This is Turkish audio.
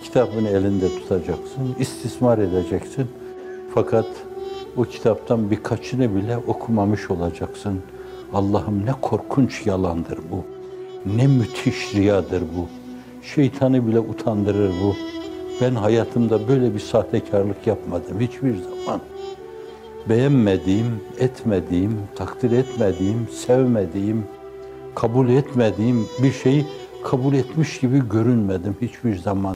Kitabını elinde tutacaksın, istismar edeceksin. Fakat o kitaptan birkaçını bile okumamış olacaksın. Allah'ım ne korkunç yalandır bu. Ne müthiş riyadır bu. Şeytanı bile utandırır bu. Ben hayatımda böyle bir sahtekarlık yapmadım hiçbir zaman. Beğenmediğim, etmediğim, takdir etmediğim, sevmediğim, kabul etmediğim bir şeyi kabul etmiş gibi görünmedim hiçbir zaman.